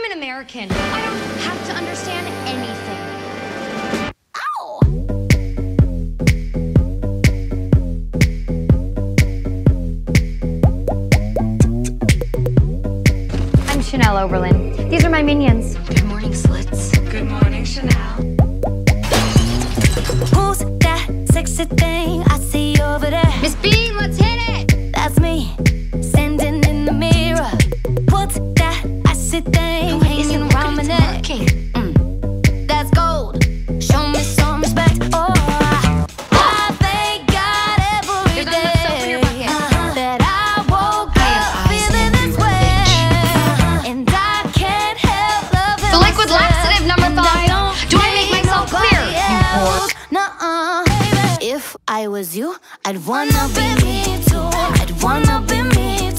I'm an American. I don't have to understand anything. Ow! I'm Chanel Oberlin. These are my minions. Good morning, Slits. Good morning, Chanel. Who's that sexy thing I see over there? Miss Bean, let's hit it! That's me, standing in the mirror. What's that icy thing hanging around my neck? That's gold. Show me some respect. Oh, I thank God every There's enough soap in your day bucket. that I woke up feeling this way, and I can't help loving The liquid myself. laxative number 5. Do I make myself clear? Nuh-uh. If I was you, I'd wanna be me too. I'd wanna be me